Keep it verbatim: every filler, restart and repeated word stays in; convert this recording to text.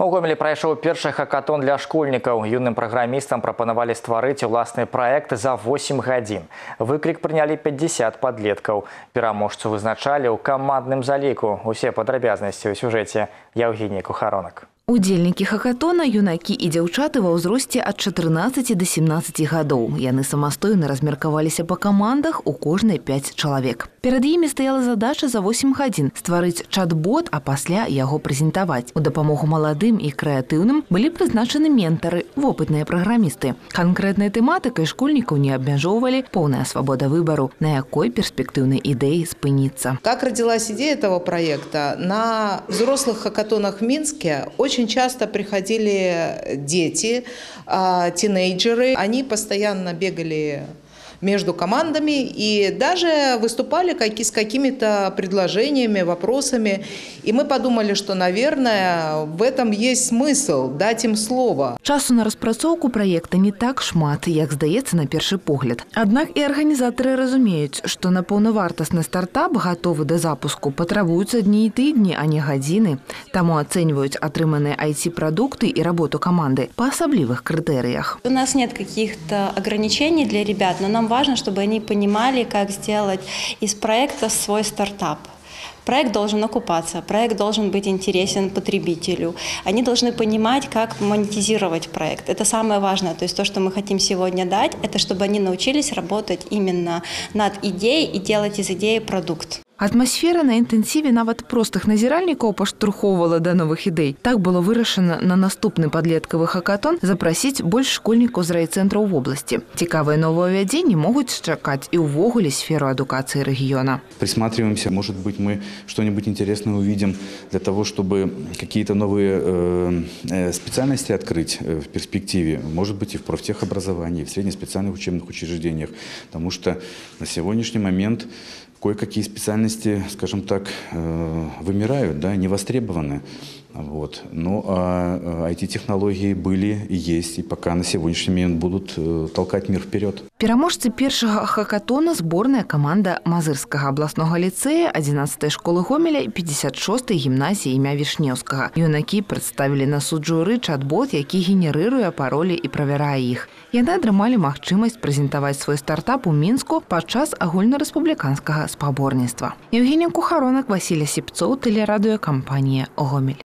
У Гомелі прайшоў першы хакатон для школьнікаў. Юным праграмістам прапанавалі стварыць уласны праект за восемь гадзін. Выклік прынялі пятьдесят падлеткаў. Пераможцу вызначалі ў камандным заліку. Усе падрабязнасці ў сюжэце Яўгенія Кухаронак. Удзельнікі хакатона – юнакі і дзяўчаты ва ўзросце ад чатырнаццаці да сямнаццаці гадоў. Яны самастойна размеркаваліся па камандах, у кожнай пяць чалавек. Перад імі стаяла задача за восемь гадзін стварыць чат-бот, а пасля яго прэзентаваць. У дапамогу маладым і крэатыўным былі прызначаны ментары, вопытныя праграмісты. Канкрэтнай тэматыкай школьнікаў не абмяжоўвалі, поўная свабода выбару, на якой перспектыўнай ідэі спыніцца. Как родилась идея этого проекта? На взрослых хакатонах в Минске очень часто приходили дети, тинейджеры. Они постоянно бегали между командами и даже выступали с какими-то предложениями, вопросами. И мы подумали, что, наверное, в этом есть смысл дать им слово. Часу на распрацоўку праекта не так шмат, як здаецца на першы погляд. Аднак і арганізатары разумеюць, што на паўнавартасны стартап, гатовы да запуску, патрабуюцца дні і тыдні, а не гадзіны. Таму ацэньваюць атрыманыя ай ти-прадукты і работу каманды па асаблівых крытэрыях. У нас нет каких-то ограничений для ребят, но нам важно, чтобы они понимали, как сделать из проекта свой стартап. Проект должен окупаться, проект должен быть интересен потребителю. Они должны понимать, как монетизировать проект. Это самое важное. То есть то, что мы хотим сегодня дать, это чтобы они научились работать именно над идеей и делать из идеи продукт. Атмасфера на інтэнсіве нават простых назіральнікаў паштурхоўвала да новых ідэй. Так было вырашана на наступны падлеткавы хакатон запрасіць больш школьнікаў з райцэнтраў вобласці. Цікавыя новаўвядзенні могуць чакаць і ўвогуле сферу адукацыі рэгіёна. Присматриваемся, может быть, мы что-нибудь интересное увидим для того, чтобы какие-то новые э, специальности открыть в перспективе. Может быть, и в профтехобразовании, и в среднеспециальных учебных учреждениях. Потому что на сегодняшний момент кое-какие специальности, скажем так, вымирают, да, не востребованы. Вот. Но а, ай ти-технологии были и есть, и пока на сегодняшний момент будут толкать мир вперед. Пераможцы першага хакатона зборная каманда Мазырскага абласнога ліцэя, адзінаццатай школы Гомеля і пятьдесят шостай гімназіі імя Вішнеўскага. Юнакі прадставілі на суд журы чат-бот, які генерыруе паролі і правярае іх. Яны атрымалі магчымасць прэзентаваць свой стартап у Мінску падчас агульнарэспубліканскага спаборніцтва. Яўгенія Кухаронак, Васіль Асіпцоў, тэлерадыёкампанія «Гомель».